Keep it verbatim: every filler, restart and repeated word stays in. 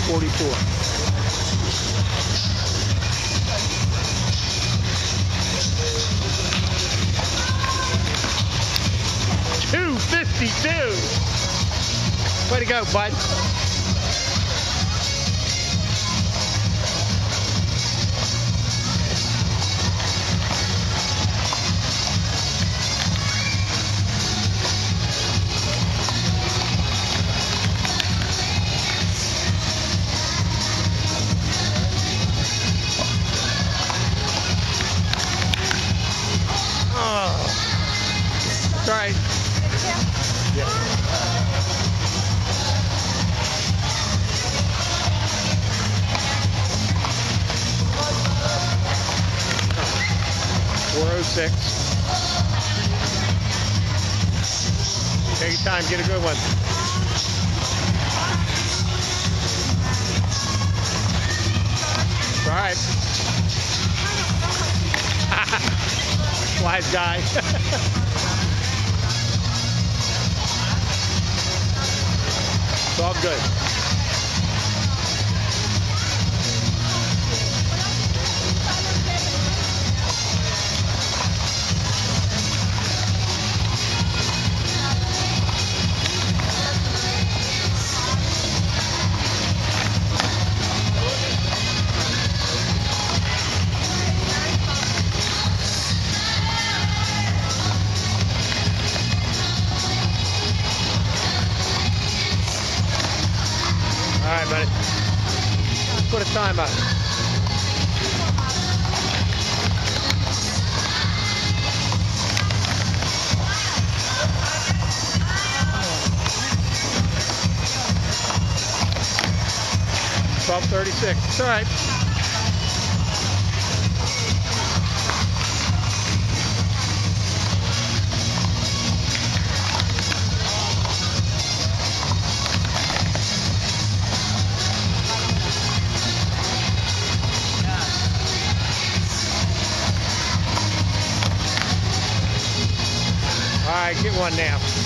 forty-four. two fifty-two. Way to go, bud. All right. Yeah. four oh six. Take your time, get a good one. All right. Wise guy. It's all good. All right, buddy. Put a time up. twelve thirty-six. It's all right. All right, get one now.